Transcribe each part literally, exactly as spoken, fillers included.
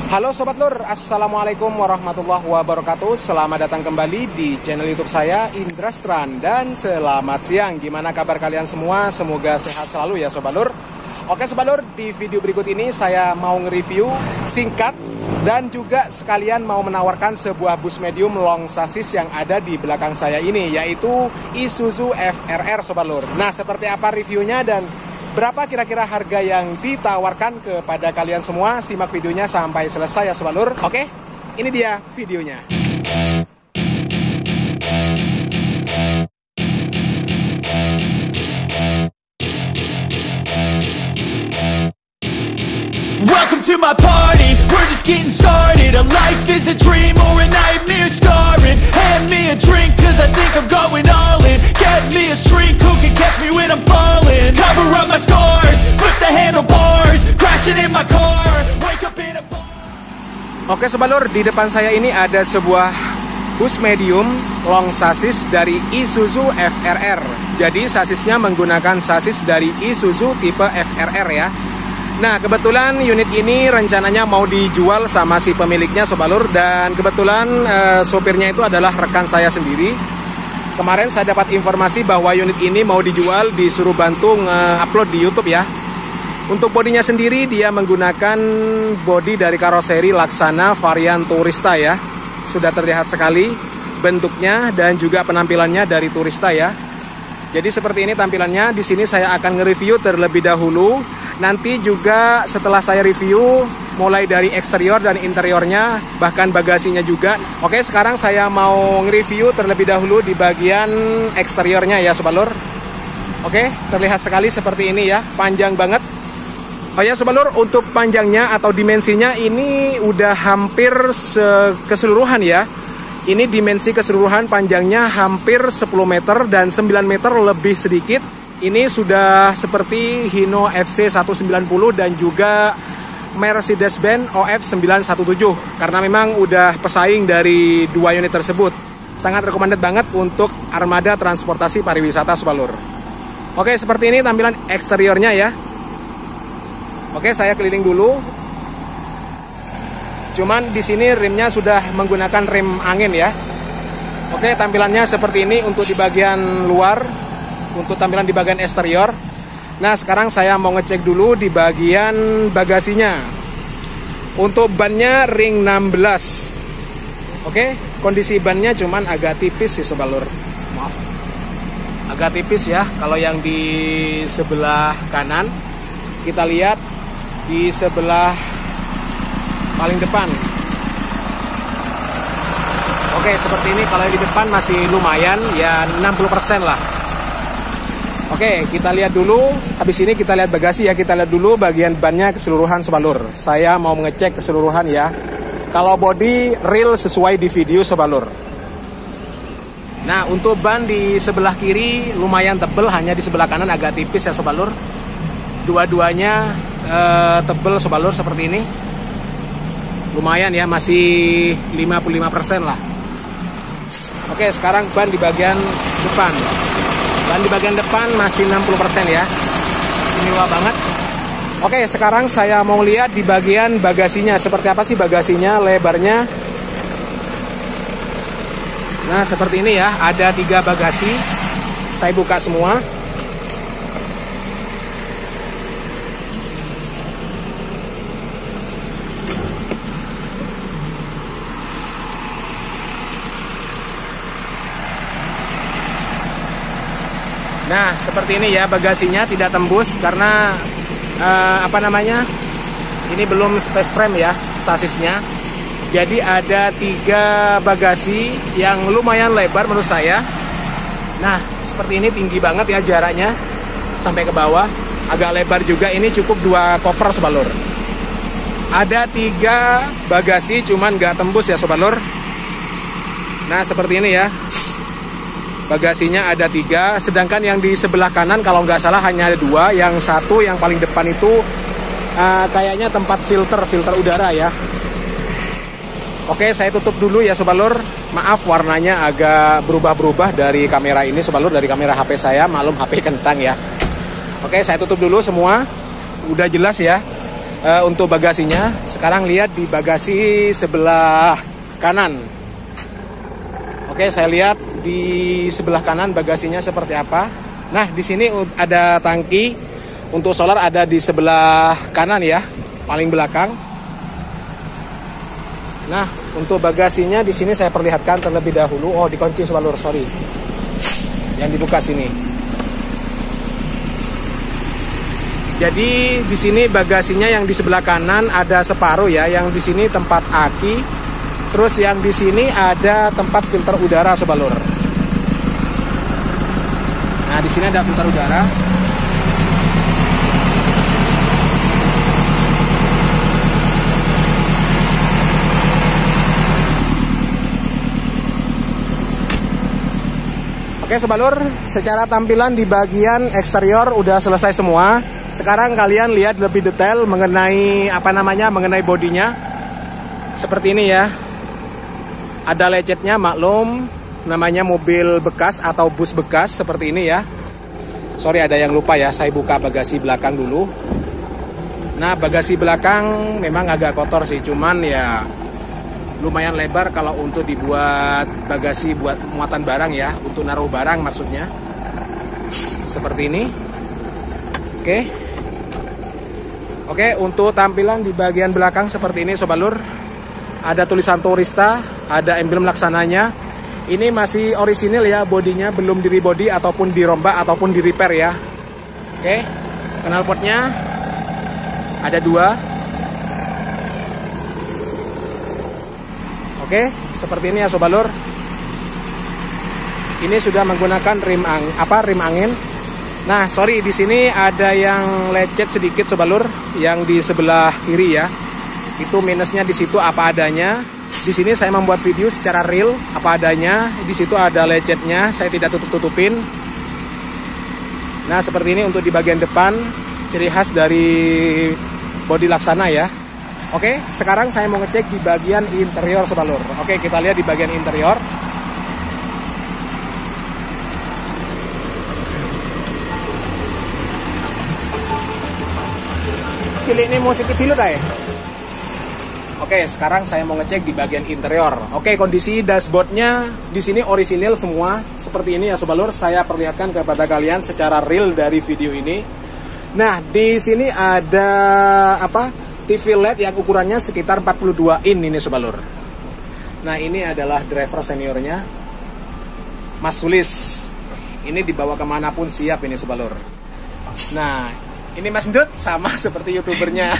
Halo Sobat Lur, Assalamualaikum warahmatullahi wabarakatuh. Selamat datang kembali di channel YouTube saya, Indra Stran. Dan selamat siang, gimana kabar kalian semua? Semoga sehat selalu ya Sobat Lur. Oke Sobat Lur, di video berikut ini saya mau nge-review singkat dan juga sekalian mau menawarkan sebuah bus medium long chassis yang ada di belakang saya ini, yaitu Isuzu F R R Sobat Lur. Nah, seperti apa reviewnya dan berapa kira-kira harga yang ditawarkan kepada kalian semua? Simak videonya sampai selesai ya Sobat Lur. Oke, ini dia videonya. Welcome to my party, we're just getting started. A life is a dream or a nightmare scarring. Hand me a drink cause I think I'm going all in. Get me a shrink who can catch me when I'm falling. Cover up my scars, flip the handlebars, crashing in my car, wake up in a bar. Oke Sobat Lur, di depan saya ini ada sebuah bus medium long chassis dari Isuzu F R R. Jadi sasisnya menggunakan sasis dari Isuzu tipe F R R ya. Nah, kebetulan unit ini rencananya mau dijual sama si pemiliknya Sobat Lur. Dan kebetulan eh, sopirnya itu adalah rekan saya sendiri. Kemarin saya dapat informasi bahwa unit ini mau dijual, disuruh bantu nge-upload di YouTube ya. Untuk bodinya sendiri dia menggunakan bodi dari karoseri Laksana varian Turista ya. Sudah terlihat sekali bentuknya dan juga penampilannya dari Turista ya. Jadi seperti ini tampilannya. Di sini saya akan nge-review terlebih dahulu. Nanti juga setelah saya review mulai dari eksterior dan interiornya, bahkan bagasinya juga. Oke, sekarang saya mau nge-review terlebih dahulu di bagian eksteriornya ya Sobat Lur. Oke, terlihat sekali seperti ini ya, panjang banget. Oh ya Sobat Lur, untuk panjangnya atau dimensinya ini udah hampir keseluruhan ya. Ini dimensi keseluruhan panjangnya hampir sepuluh meter dan sembilan meter lebih sedikit. Ini sudah seperti Hino F C seratus sembilan puluh dan juga Mercedes-Benz O F sembilan satu tujuh. Karena memang udah pesaing dari dua unit tersebut. Sangat recommended banget untuk armada transportasi pariwisata Sobat Lur. Oke, seperti ini tampilan eksteriornya ya. Oke, saya keliling dulu. Cuman di sini rimnya sudah menggunakan rim angin ya. Oke, tampilannya seperti ini untuk di bagian luar. Untuk tampilan di bagian eksterior. Nah, sekarang saya mau ngecek dulu di bagian bagasinya. Untuk bannya ring enam belas. Oke, kondisi bannya cuman agak tipis sih Sobat Lur. Maaf. Agak tipis ya. Kalau yang di sebelah kanan, kita lihat di sebelah paling depan. Oke, seperti ini. Kalau yang di depan masih lumayan, ya enam puluh persen lah. Oke, kita lihat dulu. Habis ini kita lihat bagasi ya. Kita lihat dulu bagian bannya keseluruhan Sobat Lur. Saya mau mengecek keseluruhan ya. Kalau body real sesuai di video Sobat Lur. Nah, untuk ban di sebelah kiri lumayan tebel, hanya di sebelah kanan agak tipis ya Sobat Lur. Dua-duanya eh, tebel Sobat Lur seperti ini. Lumayan ya, masih lima puluh lima persen lah. Oke, sekarang ban di bagian depan. Ban di bagian depan masih enam puluh persen ya. Istimewa banget. Oke, sekarang saya mau lihat di bagian bagasinya. Seperti apa sih bagasinya, lebarnya. Nah, seperti ini ya. Ada tiga bagasi. Saya buka semua. Nah, seperti ini ya bagasinya, tidak tembus karena uh, apa namanya? Ini belum space frame ya sasisnya. Jadi ada tiga bagasi yang lumayan lebar menurut saya. Nah, seperti ini tinggi banget ya jaraknya sampai ke bawah. Agak lebar juga, ini cukup dua koper Sobat Lur. Ada tiga bagasi cuman nggak tembus ya Sobat Lur. Nah, seperti ini ya. Bagasinya ada tiga, sedangkan yang di sebelah kanan kalau nggak salah hanya ada dua. Yang satu yang paling depan itu uh, kayaknya tempat filter, filter udara ya. Oke, saya tutup dulu ya Sobat Lur. Maaf warnanya agak berubah-berubah dari kamera ini Sobat Lur, dari kamera H P saya. Malum H P kentang ya. Oke, saya tutup dulu semua. Udah jelas ya. uh, untuk bagasinya. Sekarang lihat di bagasi sebelah kanan. Oke, saya lihat di sebelah kanan bagasinya seperti apa. Nah, di sini ada tangki untuk solar, ada di sebelah kanan ya, paling belakang. Nah, untuk bagasinya di sini saya perlihatkan terlebih dahulu. Oh, dikunci Sobalur, sorry. Yang dibuka sini. Jadi di sini bagasinya yang di sebelah kanan ada separuh ya, yang di sini tempat aki. Terus yang di sini ada tempat filter udara Sobalur. Nah, di sini ada filter udara. Oke Sobalur, secara tampilan di bagian eksterior udah selesai semua. Sekarang kalian lihat lebih detail mengenai apa namanya, mengenai bodinya. Seperti ini ya. Ada lecetnya, maklum, namanya mobil bekas atau bus bekas seperti ini ya. Sorry ada yang lupa ya, saya buka bagasi belakang dulu. Nah, bagasi belakang memang agak kotor sih, cuman ya lumayan lebar kalau untuk dibuat bagasi buat muatan barang ya, untuk naruh barang maksudnya. Seperti ini. Oke. Oke, untuk tampilan di bagian belakang seperti ini Sobalur. Ada tulisan Tourista, ada emblem laksananya. Ini masih orisinil ya, bodinya belum di rebody ataupun dirombak ataupun di repair ya. Oke. Knalpotnya ada dua. Oke, seperti ini ya Sobalur. Ini sudah menggunakan rim ang apa rim angin. Nah, sorry di sini ada yang lecet sedikit Sobalur, yang di sebelah kiri ya. Itu minusnya di situ apa adanya. Di sini saya membuat video secara real apa adanya. Di situ ada lecetnya, saya tidak tutup-tutupin. Nah, seperti ini untuk di bagian depan, ciri khas dari bodi Laksana ya. Oke, sekarang saya mau ngecek di bagian interior Sobalur. Oke, kita lihat di bagian interior. Cilik ini musik dulu tay. Oke, sekarang saya mau ngecek di bagian interior. Oke, kondisi dashboardnya di sini orisinil semua seperti ini ya Sobalur. Saya perlihatkan kepada kalian secara real dari video ini. Nah, di sini ada apa? T V L E D yang ukurannya sekitar empat puluh dua in ini Sobalur. Nah, ini adalah driver seniornya Mas Sulis. Ini dibawa kemanapun siap ini Sobalur. Nah, ini Mas Ndut sama seperti youtubernya.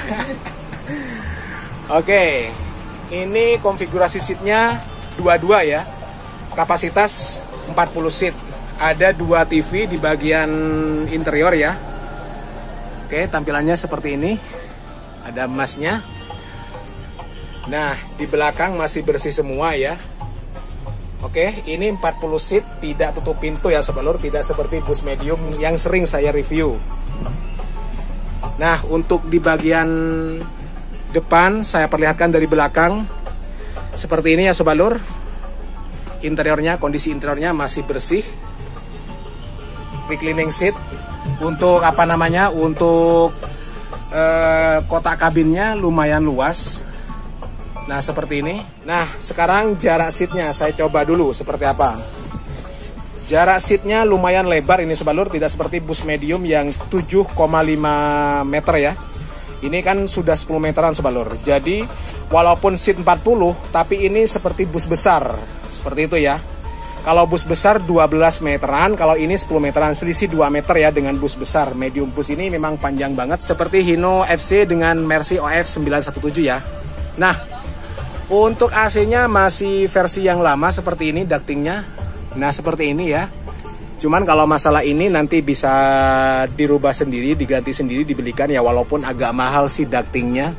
Oke, ini konfigurasi seatnya dua puluh dua ya. Kapasitas empat puluh seat. Ada dua T V di bagian interior ya. Oke, tampilannya seperti ini. Ada emasnya. Nah, di belakang masih bersih semua ya. Oke, ini empat puluh seat, tidak tutup pintu ya Sobalur, tidak seperti bus medium yang sering saya review. Nah, untuk di bagian depan saya perlihatkan dari belakang seperti ini ya Sobalur. Interiornya, kondisi interiornya masih bersih. Reclining seat. Untuk apa namanya? Untuk Eh, kotak kabinnya lumayan luas. Nah, seperti ini. Nah, sekarang jarak seatnya saya coba dulu seperti apa. Jarak seatnya lumayan lebar ini Sobalur, tidak seperti bus medium yang tujuh koma lima meter ya. Ini kan sudah sepuluh meteran Sobalur. Jadi walaupun seat empat puluh, tapi ini seperti bus besar. Seperti itu ya. Kalau bus besar dua belas meteran, kalau ini sepuluh meteran, selisih dua meter ya dengan bus besar. Medium bus ini memang panjang banget, seperti Hino F C dengan Mercy O F sembilan satu tujuh ya. Nah, untuk A C-nya masih versi yang lama seperti ini ductingnya. Nah, seperti ini ya. Cuman kalau masalah ini nanti bisa dirubah sendiri, diganti sendiri, dibelikan ya, walaupun agak mahal sih ductingnya.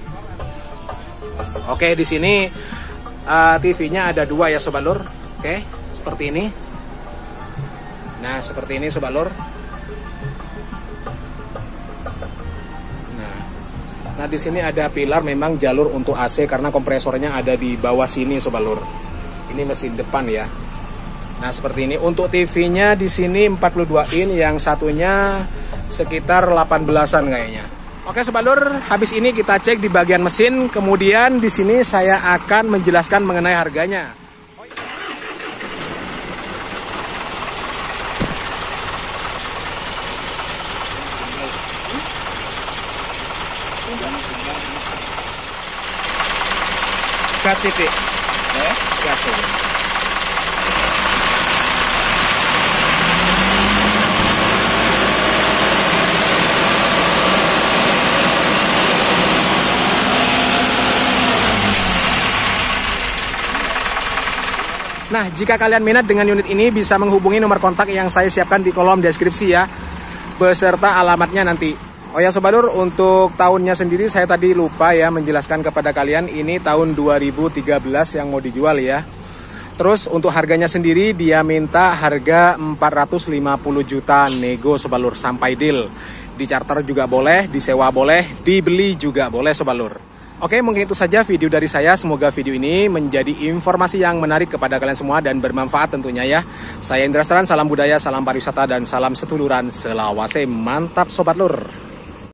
Oke, di sini uh, T V-nya ada dua ya Sobalur. Oke, seperti ini. Nah, seperti ini Sobalur. Nah, nah di sini ada pilar memang jalur untuk A C karena kompresornya ada di bawah sini Sobalur. Ini mesin depan ya. Nah, seperti ini. Untuk T V-nya di sini empat puluh dua in, yang satunya sekitar delapan belasan kayaknya. Oke Sobat Lur, habis ini kita cek di bagian mesin, kemudian di sini saya akan menjelaskan mengenai harganya. Gas itu, eh? Gas itu. Nah, jika kalian minat dengan unit ini bisa menghubungi nomor kontak yang saya siapkan di kolom deskripsi ya, beserta alamatnya nanti. Oh ya Sobat Lur, untuk tahunnya sendiri saya tadi lupa ya menjelaskan kepada kalian, ini tahun dua ribu tiga belas yang mau dijual ya. Terus untuk harganya sendiri dia minta harga empat ratus lima puluh juta nego Sobat Lur, sampai deal. Di charter juga boleh, disewa boleh, dibeli juga boleh Sobat Lur. Oke, mungkin itu saja video dari saya. Semoga video ini menjadi informasi yang menarik kepada kalian semua dan bermanfaat tentunya ya. Saya Indra Stran, salam budaya, salam pariwisata, dan salam setuluran selawase. Mantap Sobat Lur.